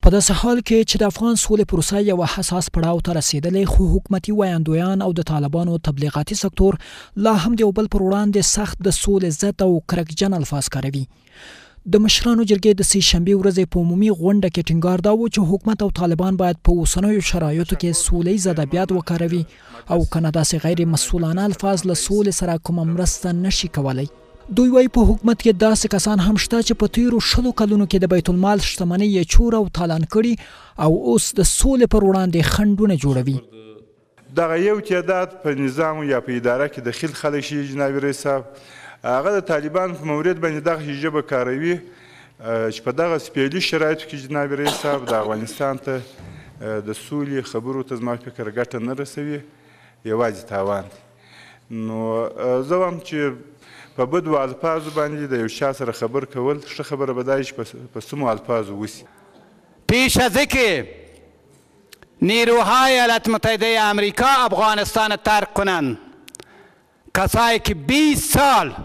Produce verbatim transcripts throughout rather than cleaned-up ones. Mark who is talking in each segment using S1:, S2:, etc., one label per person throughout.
S1: په داسې حال کې چې د افغان سولې پروسه یو حساس پړاو ته رسیدلې، خو حکومتي ویاندویان او د طالبانو تبلیغاتي سکتور لا هم د یو بل پر وړاندې سخت د سولې ضد او کرکجن الفاظ کاروي. د مشرانو جرګې د سې شنبې ورځې په عمومي غونډه کې ټینګار دا و چې حکومت او طالبان باید په اوسنیو شرایطو کې سولیز ادبیات وکاروي او کنه داسې غیر مسؤلانه الفاظ له سولې سره کومه مرسته نشي کولی. دوی وايي په حکومت کې داسې کسان هم شته چې په تیرو شلو کلونو کې د بیت المال شتمنۍ یې چور او تالان کړي او اوس د سولې پر وړاندې خنډونه جوړوي.
S2: دغه یو تعداد په نظام یا په اداره کې دخیل خلک شي جناب رئیس صاحب، هغه د طالبان په مورد باندې دغه ژبه کاروي چې په دغه سپېڅلي شرایطو کې جناب رئیس صاحب د افغانستان ته د سولې خبرو ته زما فکر ګټه نه رسوي، یوازې تاوان دی. نو زه وایم چې په بدو الفاظو باندې د یو چا سره خبر کول ښه خبره به دا وي چې په سمو الفاظو وشي.
S3: پیش از اینکه نیروهای ایالات متحده آمریکا افغانستان ترک کنند، کسایی که بیست سال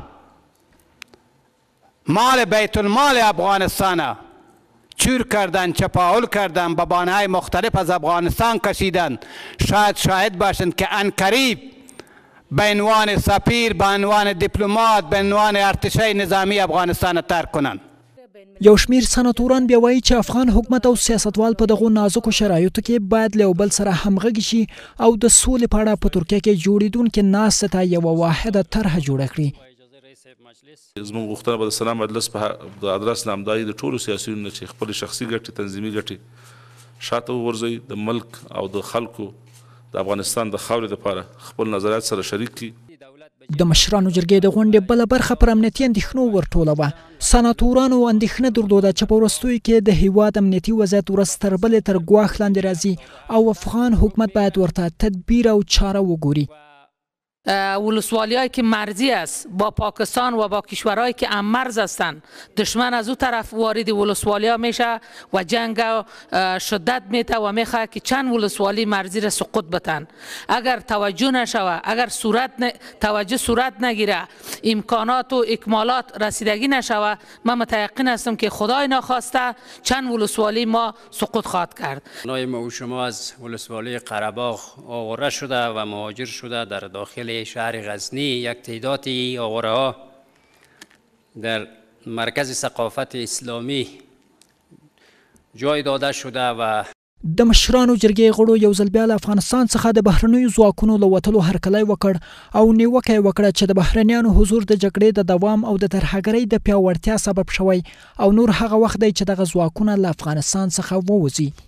S3: مال بیت المال افغانستان چور کردن، چپاول کردن، به بانه‌های مختلف از افغانستان کشیدن، شاید شاهد باشند که عنقریب به عنوان سفیر، به عنوان دیپلمات، به عنوان ارتشه نظامی افغانستان ترک کنند.
S1: یو شمیر سناتوران بیا وایي چې افغان حکومت او سیاستوال په دغو نازکو شرایطو کې باید له یو بل سره همغږي شي او د سولې په اړه په ترکیه کې جوړېدونکې ناستې ته یوه واحده طرحه جوړه کړي.
S4: زموږ غوښتنه به د سلام مجلس په ادرس نه همدا وي د ټولو سیاسیونو نه چې خپلې شخصي ګټې تنظیمي ګټې شاته وغورځوي، د ملک او د خلکو د افغانستان د خاورې لپاره خپل نظریات سره شریک کړي.
S1: د مشرانو جرګې د غونډې بله برخه پر امنیتي اندېښنو ورټوله. سناتورانو اندېښنه درلوده چې په وروستیو کې د هیواد امنیتي وضعیت ورځ تر بلې تر ګواښ لاندې راځي او افغان حکومت باید ورته تدبیر او چاره وګوري.
S5: ولسوالی هایی که مرزی است با پاکستان و با کشورهایی که هم مرز هستند، دشمن از او طرف وارد ولسوالی ها میشه و جنگ شدت میده و میخواه که چند ولسوالی مرزی را سقوط بتن. اگر توجه نشوه، اگر صورت ن... توجه صورت نگیره، امکانات و اکمالات رسیدگی نشوه، من متیقن هستم که خدای نخواسته چند ولسوالی ما سقوط خواهد کرد.
S6: نای ما و شما از ولسوالی قره‌باغ آواره شده و مهاجر شده در داخل شهر غزنی یک تعدادی آواره ها در مرکز ثقافت اسلامی جای داده شده و
S1: د مشرانو جرګې غړو یو ځل بیا له افغانستان څخه د بهرنیو ځواکونو له وتلو هرکلی وکړ او نیوکه یې وکړه چې د بهرنیانو حضور د جګړې د دوام او د ترهګرۍ د پیاوړتیا سبب شوی او نور هغه وخت دی چې دغه ځواکونه له افغانستان څخه ووځي.